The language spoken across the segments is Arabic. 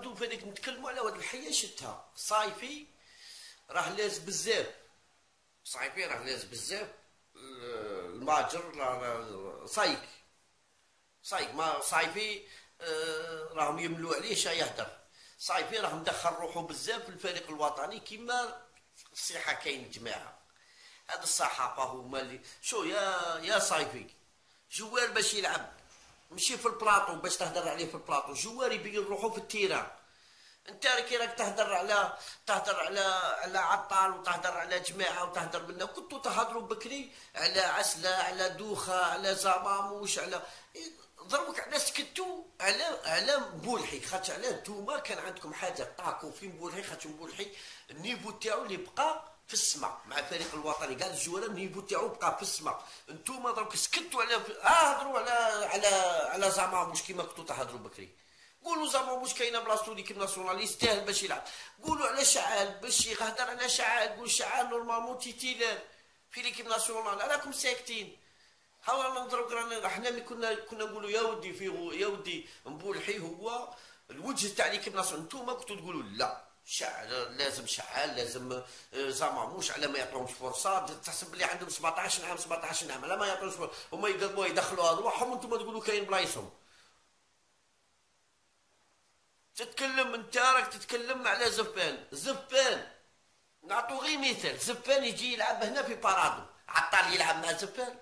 دوب هذيك نتكلموا على واحد الحيه شتها صايفي راه لاز بزاف، صايفي راه لاز بزاف، الماجر صايك ما صايفي راهم يملوا عليه شا يهدر، صايفي راه مدخل روحو بزاف في الفريق الوطني كيما الصحه كاين جماعه. هاد الصحافه هما اللي شو يا صايفي جوار باش يلعب ماشي في البلاطو باش تهدر عليه في البلاطو، جوار يبين روحو في التيران. انت كي راك تهدر على عطال وتهدر على جماعه وتهدر منا، كنتو تهدروا بكري على عسله على دوخه على زماموش على ضربك على سكتو على مبولحي، خاطر على نتوما كان عندكم حاجه طاكو في مبولحي، خاطر مبولحي النيفو تاعو اللي بقى في السماء مع الفريق الوطني كاع الجواره النيفو تاعو بقى في السماء. نتوما دروك سكتوا على هضروا على زعما كيما كنتو تهضروا بكري. قولوا زعما واش كاينه بلاصتو ليكيب ناسيونال يستاهل باش يلعب، قولوا على شعال باش يهدر على شعال، قول شعال نورمالمون تيتيلر في ليكيب ناسيونال، راكم ساكتين. ها نضرب رانا حنا ملي كنا نقولوا يا ودي مبولحي هو الوجه تاع ليكيب ناسيونال، نتوما كنتوا تقولوا لا شعال لازم زعما على ما يعطيهمش فرصه، تحسب بلي عندهم 17 عام على ما يعطيهمش فرصه هما يدخلوا ارواحهم وانتم تقولوا كاين بلايصهم. تتكلم انت راك تتكلم على زفان نعطو غير مثال، زفان يجي يلعب هنا في بارادو، عطال يلعب مع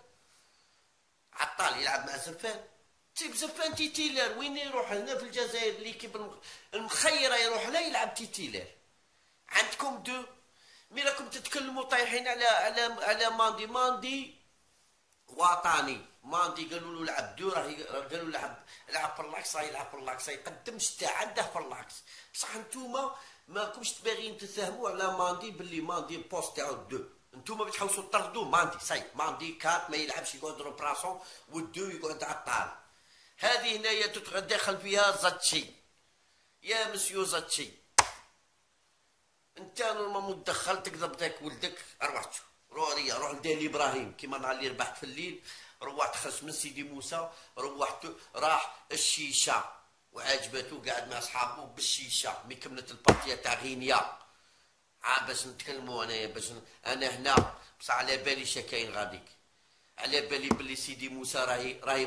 زفان تيب زفان تيتيلر وين يروح هنا في الجزائر ليكيب المخيره يروح لا يلعب تيتيلر. عندكم دو مي راكم تتكلموا طايحين على ماندي وطني، ماندي قالوا له لعب دو قالوا لعب فرلاكس، راه يلعب فرلاكس يقدم شتا عنده فرلاكس، بصح نتوما ماكمش باغيين تفهموا على ماندي باللي ماندي البوست تاعو دو، نتوما بتحوسوا تطردوا ماندي كات ما يلعبش يقعد روبراسون والدو يقعد عطال. هذه هنايا تتدخل فيها زاتشي يا مسيو زاتشي، انت نورمالمون تدخل تكذب داك ولدك ارواحتو روح لدالي ابراهيم كيما نهار اللي ربحت في الليل، روحت خرج من سيدي موسى روحت راح الشيشه وعجبته قاعد مع صحابه بالشيشه مي كملت البارتيه تاع غينيا. باش نتكلموا انايا باش انا هنا بصح على بالي شكاين غاديك، على بالي بلي سيدي موسى راهي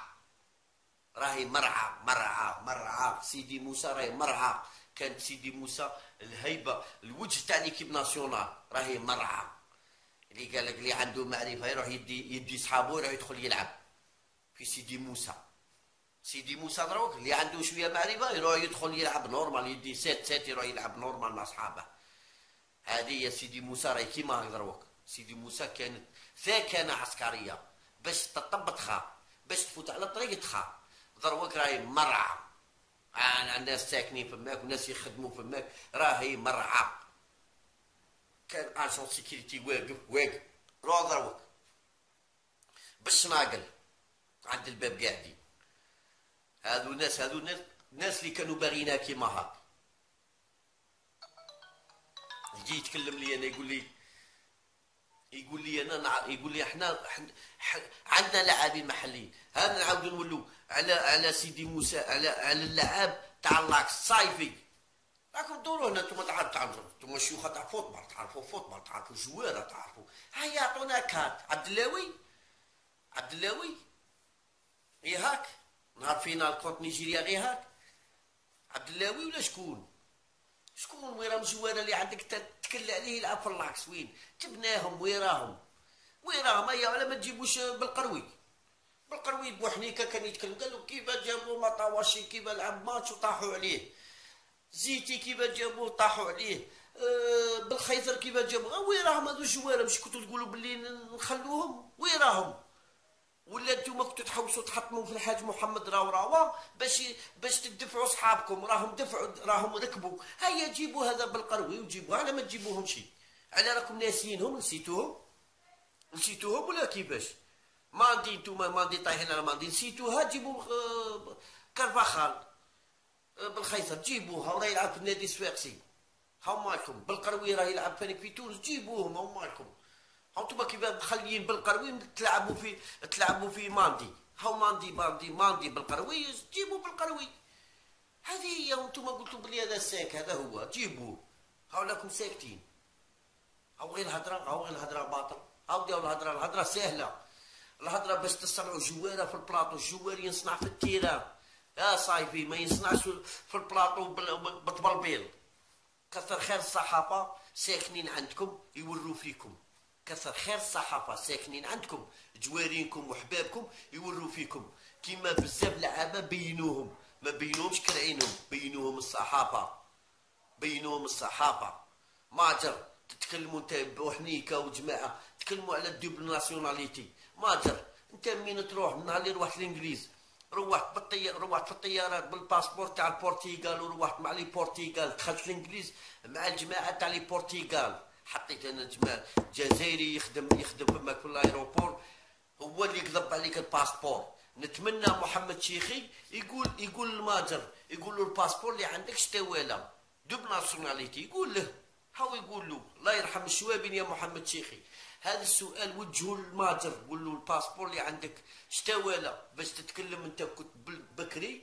مرعى سيدي موسى راهي مرعى، كانت سيدي موسى الهيبه الوجه تاع ليكيب ناسيونال راهي مرعى، اللي قال لك اللي عنده معرفه يروح يدي صحابو يروح يدخل يلعب في سيدي موسى دروك اللي عنده شويه معرفه يروح يدخل يلعب نورمال، يدي سات يروح يلعب نورمال مع صحابه. هذه يا سيدي موسى راهي كيما هكا دروك، سيدي موسى كانت ثاكنه عسكريه باش تطبطخها باش تفوت على طريقتها، دروك راهي مرعى، الناس ساكنين فماك وناس يخدموا فماك راهي مرعى. كان اجون سيكيورتي واقف روح دروك بالشناقل عند الباب قاعدين، هذو الناس اللي كانوا باغينها كيما هاك. يجي يتكلم لي انا يقول لي احنا عندنا لاعبين محليين، هذا نعاودو نولوا على سيدي موسى على اللعاب تاع اللاكس صايفي. راكم دوروا هنا انتم تعرفوا انتم شيوخ تاع فوتبال، تعرفوا فوتبال تعرفوا جواره تعرفوا، هيا يعطونا كات عبد اللاوي غير هاك نهار فينال كونت نيجيريا غير هاك عبد اللاوي ولا شكون وين راهم الجواره اللي عندك تتكل عليه يلعب في اللاكس؟ وين جبناهم وين راهم هيا ولا ما تجيبوش بالقروي بوحنيكه كان يتكلم قال له كيف جابوا مطاواشي كيف لعب ماتش وطاحوا عليه، زيتي كيف جابوه طاحوا عليه، بالخيثر كيف جابوه، وين راهم هذو الجواره؟ مش كنتوا تقولوا باللي نخلوهم؟ وين راهم؟ ولا نتوما كنتوا تحوسوا تحطموا في الحاج محمد راوا باش تدفعوا صحابكم، راهم ركبوا، هيا جيبوا هذا بالقروي وجيبوه، على ما تجيبوهم شي، على راكم ناسيينهم نسيتوهم ولا كيفاش؟ ماندي نتوما ماندي طايحين على ماندي نسيتوها، جيبوا كارفاخال بالخيثر جيبوها وراه يلعب في النادي السواقسي، هاو مالكم بالقروي راه يلعب فانيك في تونس جيبوهم، هاو مالكم هانتوما كيف مخليين بالقروي تلعبوا في ماندي، هاو ماندي بالقروي جيبوا بالقروي، هذه هي. وانتم قلتوا بلي هذا ساك، هذا هو، جيبوه. هاو لكم ساكتين، هاو غير الهضره، هاو غير الهضره باطل. هاو ديروا الهضره ساهله. الهضره باش تصنعوا جواره في البلاطو، الجوار ينصنع في التيران يا صايفي، ما ينصنعش في البلاطو بالطبلبيل. كثر خير الصحافه ساكنين عندكم يوروا فيكم، كثر خير الصحافه ساكنين عندكم جوارينكم وحبابكم يوروا فيكم. كيما بزاف لعابه بينوهم، ما بينوهمش كرعينهم، بينوهم الصحافه، بينوهم الصحافه. ماجر تتكلموا انت بوحنيكه وجماعه تكلموا على الدوبل ناسيوناليتي. ماجر انت منين تروح؟ من نهار اللي روحت الانجليز روحت روحت في الطيارات بالباسبور تاع البرتغال، وروحت مع لي بورتغال، دخلت الانجليز مع الجماعه تاع لي بورتغال. حطيت انا جماعه جزائري يخدم فماك في الايروبور، هو اللي كذب عليك الباسبور. نتمنى محمد شيخي يقول الماجر، يقول له الباسبور اللي عندك شتاوالا دوبل ناسيوناليتي، يقول له، هاو يقول له الله يرحم الشوابين يا محمد شيخي. هذا السؤال وجهه للماجر، قول له الباسبور اللي عندك شتاوالا باش تتكلم انت كنت بكري.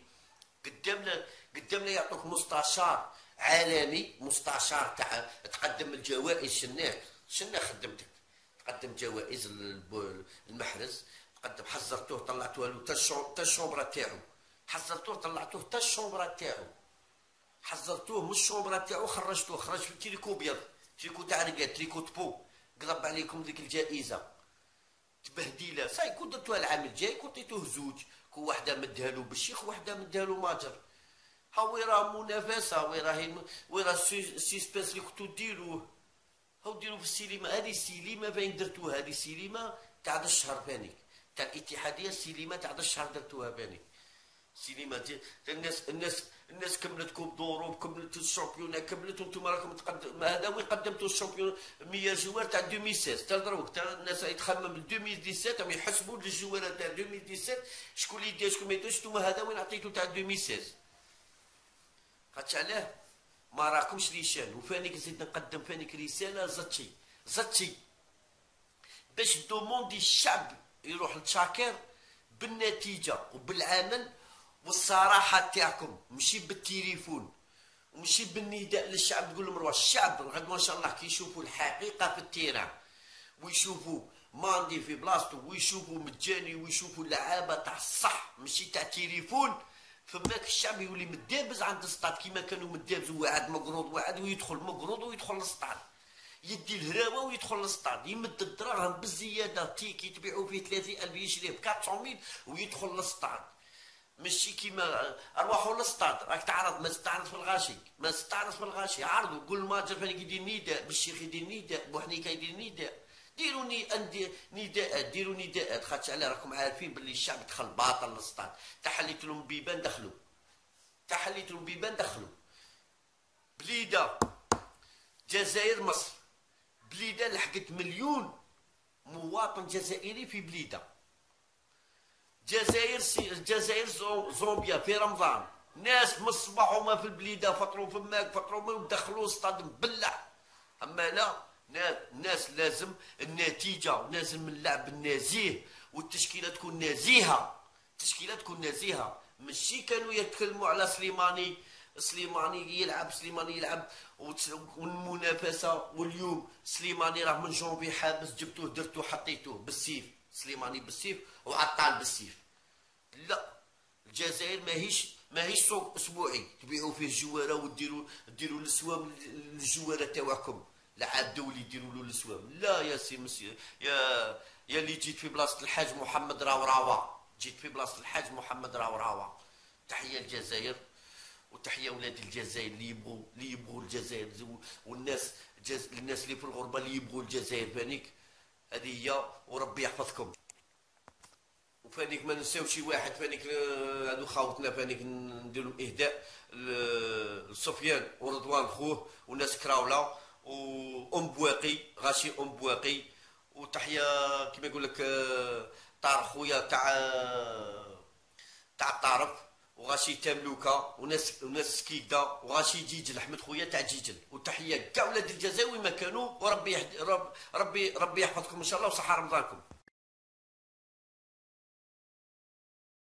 قدامنا يعطوك مستشار عالمي، مستشار تاع تقدم الجوائز. شنا خدمتك؟ تقدم جوائز المحرز، تقدم حزرتوه طلعتوه له تا الشومبرا تاعو، حزرتوه طلعتوه تا الشومبرا تاعو، حزرتوه من الشومبرا تاعو، خرج في تريكو ابيض، تريكو تاع رقاد، تريكو تبو. قلب عليكم ذيك الجائزه تبهديله. صاي كون درتوها العام الجاي كون عطيتوه زوج، كون وحده مدها له بالشيخ وحده مدها له ماجر. ها وين راه منافسه، وين راه السيسبانس اللي كنتو ديروه. هاو ديروا في السينما، هذه السينما باين درتوها، هذه السينما تاع هذا الشهر بانيك تاع الاتحاديه، السينما تاع هذا الشهر درتوها بانيك. سينما الناس كملت كوب دوروب، كملت الشامبيون، كملت وانتم راكم تقدم. هذا وين قدمتوا الشامبيون 100 جوار تاع 2016 تا دروك، تا الناس يتخمم 2017 راهم يحسبوا الجوار تاع 2017 شكون اللي يدير شكون ما يديرش. انتوما هذا وين عطيتو تاع 2016؟ خاطش علاه ما راكمش ليشان. وفانيك زيد نقدم فانيك رساله زتشي باش دوموندي الشعب يروح لتشاكر بالنتيجه وبالعمل والصراحه تاعكم، ماشي بالتليفون وماشي بالنداء للشعب تقول لهم روح. الشعب غدوه ان شاء الله كي يشوفوا الحقيقه في التيران ويشوفوا ماندي في بلاصتو ويشوفوا مجاني ويشوفوا اللعابه تاع الصح ماشي تاع تليفون، فماك الشعب يولي مدابز عند السطاد كيما كانوا مدابزوا واحد مقروض واحد ويدخل مقروض ويدخل للسطاد، يدي الهراوه ويدخل للسطاد، يمد الدراهم بالزياده تيكي تبيعوا فيه 30,000 يشريه ب 400,000 ويدخل للسطاد. ماشي كيما ارواحوا للسطاد راك تعرض، ما تستعرض في الغاشي، ما تستعرض في الغاشي، عرضوا قول الماجر فاني يدير نداء، بالشيخ يدير نداء، بوحنيكه يدير نداء، ديروا نداءات، ديروا نداءات. خاطش علاه راكم عارفين باللي الشعب دخل باطل للسطاد، تحليت لهم بيبان دخلوا، تحليت لهم بيبان دخلوا. بليده جزائر مصر، بليده لحقت 1,000,000 مواطن جزائري في بليده. جزائر زومبيا في رمضان، ناس من الصباح هما في البليده فطروا فماك فطروا ودخلوا السطاد مبلع. اما لا، الناس لازم النتيجه، لازم اللعب النزيه والتشكيله تكون نزيهه، التشكيله تكون نزيهه. ماشي كانوا يتكلموا على سليماني يلعب والمنافسه، واليوم سليماني راه من جونفي حابس، جبتوه درتوه حطيتوه بالسيف، سليماني بالسيف وعطال بالسيف. لا، الجزائر ماهيش سوق اسبوعي تبيعوا فيه الجواره وديروا السوام للجواره تاعكم، لعاب دولي يديروا له السوام. لا يا سي مسيو، يا اللي جيت في بلاصه الحاج محمد راوراوا، جيت في بلاصه الحاج محمد راوراوا. تحيه الجزائر وتحيه ولاد الجزائر اللي يبغوا الجزائر، والناس الناس اللي في الغربه اللي يبغوا الجزائر. فانيك هذه هي، وربي يحفظكم. وفانيك ما نساوش شي واحد، فانيك هادو خاوتنا، فانيك نديرو اهداء لسفيان ورضوان خوه وناس كراوله وام بواقي غاشي ام بواقي. وتحيه كيما يقول لك طارق خويا تاع الطارف، وغاشي تملوكه وناس سكيده، وغاشي جيجل احمد خويا تاع جيجل. وتحيه كاع ولاد الجزائر وين ما كانوا، وربي ربي يحفظكم ان شاء الله وصحه رمضانكم.